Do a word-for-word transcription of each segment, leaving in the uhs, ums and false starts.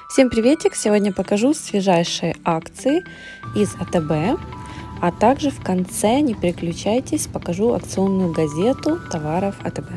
Всем приветик! Сегодня покажу свежайшие акции из А Тэ Бэ, а также в конце, не переключайтесь, покажу акционную газету товаров А Тэ Бэ.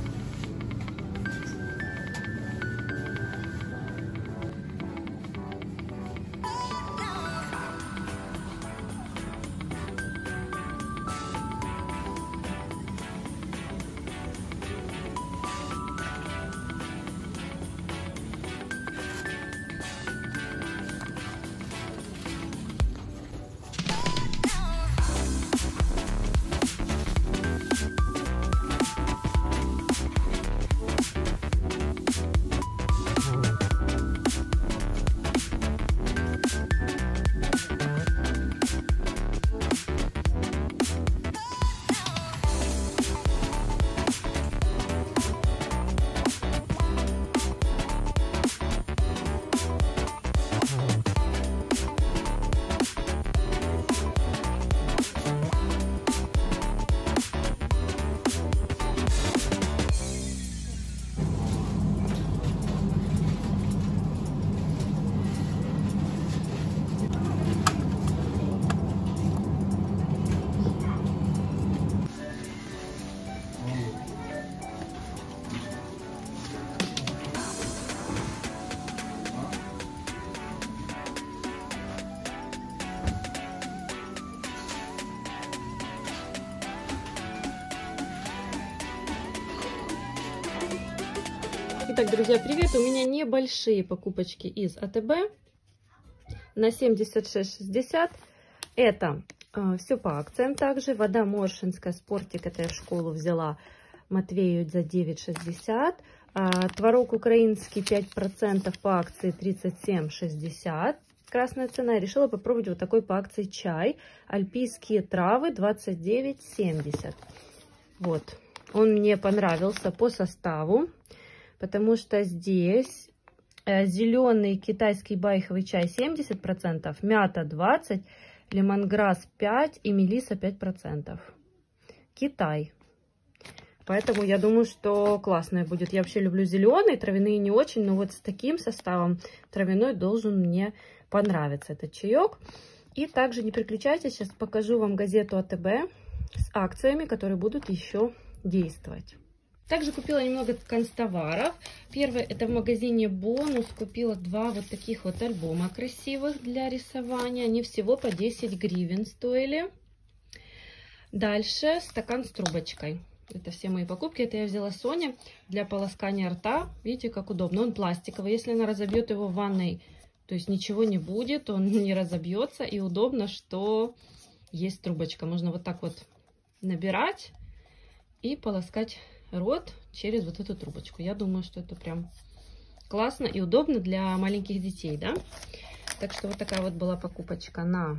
Итак, друзья, привет! У меня небольшие покупочки из А Тэ Бэ на семьдесят шесть шестьдесят. Это э, все по акциям также. Вода Моршинская, Спортик, это я в школу взяла Матвею за девять шестьдесят. Э, творог украинский пять процентов по акции тридцать семь шестьдесят. Красная цена. Я решила попробовать вот такой по акции чай. Альпийские травы двадцать девять семьдесят. Вот. Он мне понравился по составу. Потому что здесь э, зеленый китайский байховый чай семьдесят процентов, мята двадцать процентов, лемонграсс пять процентов и мелиса пять процентов. Китай. Поэтому я думаю, что классное будет. Я вообще люблю зеленый, травяные не очень, но вот с таким составом травяной должен мне понравиться этот чаек. И также не переключайтесь, сейчас покажу вам газету А Тэ Бэ с акциями, которые будут еще действовать. Также купила немного канцтоваров. Первое, это в магазине Бонус. Купила два вот таких вот альбома красивых для рисования. Они всего по десять гривен стоили. Дальше стакан с трубочкой. Это все мои покупки. Это я взяла Соне для полоскания рта. Видите, как удобно. Он пластиковый. Если она разобьет его в ванной, то есть ничего не будет. Он не разобьется. И удобно, что есть трубочка. Можно вот так вот набирать и полоскать рот через вот эту трубочку. Я думаю, что это прям классно и удобно для маленьких детей, да? Так что вот такая вот была покупочка на...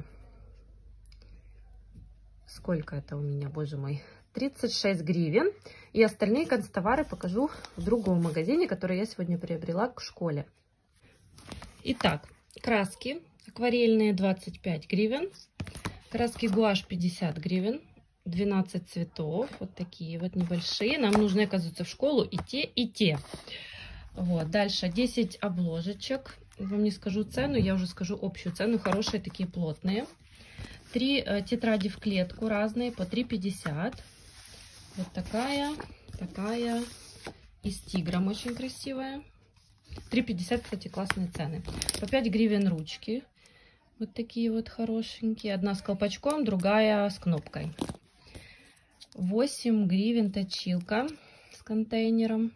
Сколько это у меня, боже мой? тридцать шесть гривен. И остальные канцтовары покажу в другом магазине, который я сегодня приобрела к школе. Итак, краски акварельные двадцать пять гривен. Краски гуашь пятьдесят гривен. двенадцать цветов, вот такие вот небольшие. Нам нужны, оказывается, в школу и те, и те. Вот, дальше десять обложечек. Вам не скажу цену, я уже скажу общую цену. Хорошие, такие плотные. Три э, тетради в клетку разные, по три пятьдесят. Вот такая, такая. И с тигром очень красивая. три пятьдесят, кстати, классные цены. По пять гривен ручки. Вот такие вот хорошенькие. Одна с колпачком, другая с кнопкой. восемь гривен точилка с контейнером.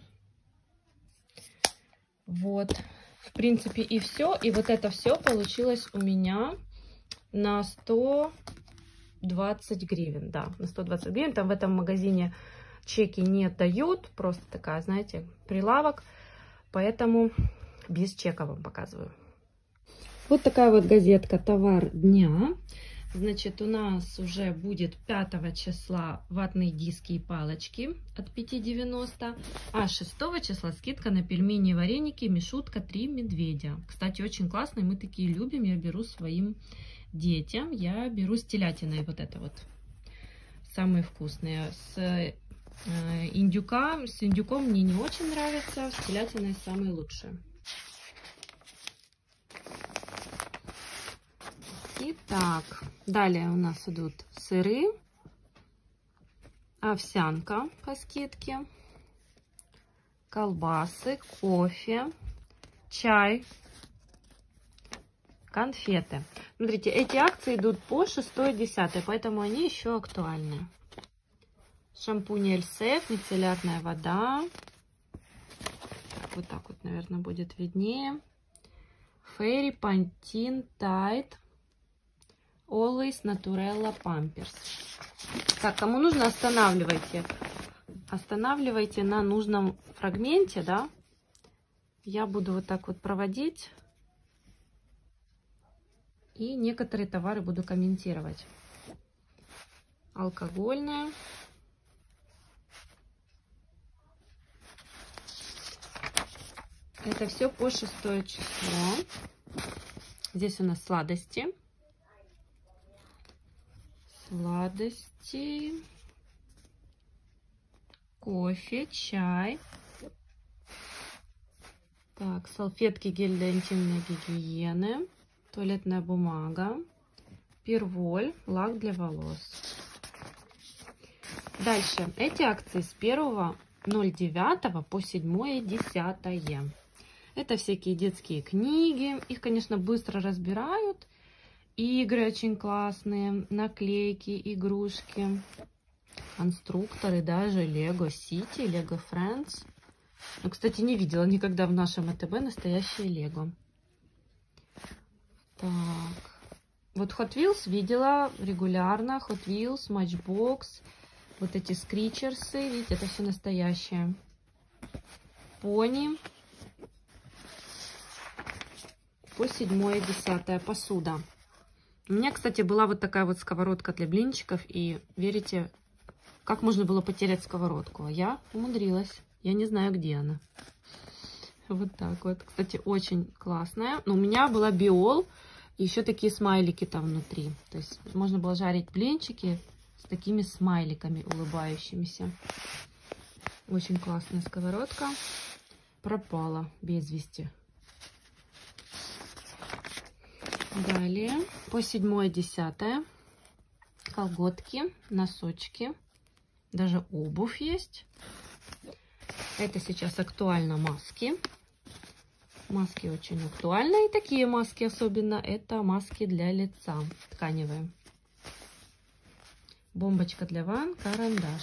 Вот, в принципе, и все. И вот это все получилось у меня на сто двадцать гривен. Да, на сто двадцать гривен. Там в этом магазине чеки не дают. Просто такая, знаете, прилавок. Поэтому без чека вам показываю. Вот такая вот газетка «Товар дня». Значит, у нас уже будет пятого числа ватные диски и палочки от пяти девяносто, а шестого числа скидка на пельмени и вареники Мишутка три медведя. Кстати, очень классные, мы такие любим, я беру своим детям, я беру с телятиной вот это вот, самые вкусные. С э, индюка, с индюком мне не очень нравится, с телятиной самые лучшие. Итак, далее у нас идут сыры, овсянка по скидке, колбасы, кофе, чай, конфеты. Смотрите, эти акции идут по шестое-десятое, поэтому они еще актуальны. Шампунь Эльсев, мицеллярная вода. Вот так вот, наверное, будет виднее. Фейри, Пантин, Тайд, Always, Naturella, Pampers. Так, кому нужно, останавливайте. Останавливайте на нужном фрагменте, да. Я буду вот так вот проводить. И некоторые товары буду комментировать. Алкогольная. Это все по шестое число. Здесь у нас сладости. Сладости. Кофе, чай. Так, салфетки, гель для интимной гигиены. Туалетная бумага. Перволь, лак для волос. Дальше. Эти акции с первого ноль девятого по седьмое десятое. Это всякие детские книги. Их, конечно, быстро разбирают. Игры очень классные. Наклейки, игрушки. Конструкторы даже. Lego City, Lego Friends. Ну, кстати, не видела никогда в нашем АТБ настоящее Lego. Так. Вот Hot Wheels видела регулярно. Hot Wheels, Matchbox. Вот эти скричерсы. Видите, это все настоящее. Пони. По седьмое-десятое посуда. У меня, кстати, была вот такая вот сковородка для блинчиков. И верите, как можно было потерять сковородку? Я умудрилась. Я не знаю, где она. Вот так вот. Кстати, очень классная. Но у меня была биол. И еще такие смайлики там внутри. То есть можно было жарить блинчики с такими смайликами улыбающимися. Очень классная сковородка. Пропала без вести. Далее по седьмое-десятое. Колготки, носочки. Даже обувь есть. Это сейчас актуально маски. Маски очень актуальны. И такие маски особенно. Это маски для лица. Тканевые. Бомбочка для ванн. Карандаш.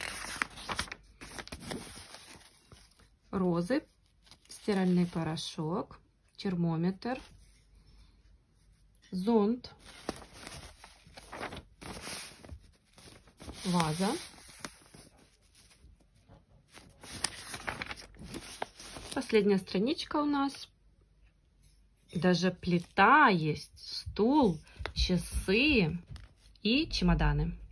Розы. Стиральный порошок. Термометр. Зонт. Ваза. Последняя страничка у нас. Даже плита есть, стул, часы и чемоданы.